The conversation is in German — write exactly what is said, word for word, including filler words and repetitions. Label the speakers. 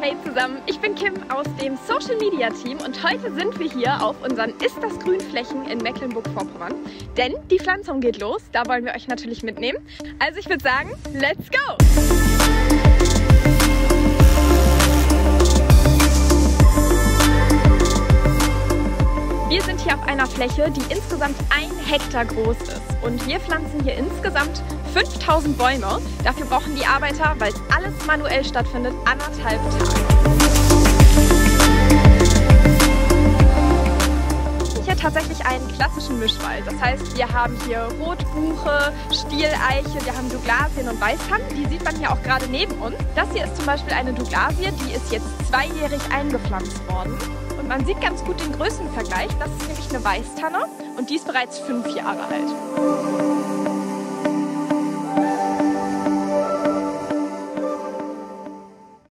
Speaker 1: Hey zusammen, ich bin Kim aus dem Social Media Team und heute sind wir hier auf unseren Ist das Grün-Flächen in Mecklenburg-Vorpommern. Denn die Pflanzung geht los, da wollen wir euch natürlich mitnehmen. Also ich würde sagen, let's go! Wir sind hier auf einer Fläche, die insgesamt ein Hektar groß ist. Und wir pflanzen hier insgesamt fünftausend Bäume. Dafür brauchen die Arbeiter, weil es alles manuell stattfindet, anderthalb Tage. Hier tatsächlich einen klassischen Mischwald. Das heißt, wir haben hier Rotbuche, Stieleiche, wir haben Douglasien und Weißtannen. Die sieht man hier auch gerade neben uns. Das hier ist zum Beispiel eine Douglasie, die ist jetzt zweijährig eingepflanzt worden. Und man sieht ganz gut den Größenvergleich. Das ist nämlich eine Weißtanne und die ist bereits fünf Jahre alt.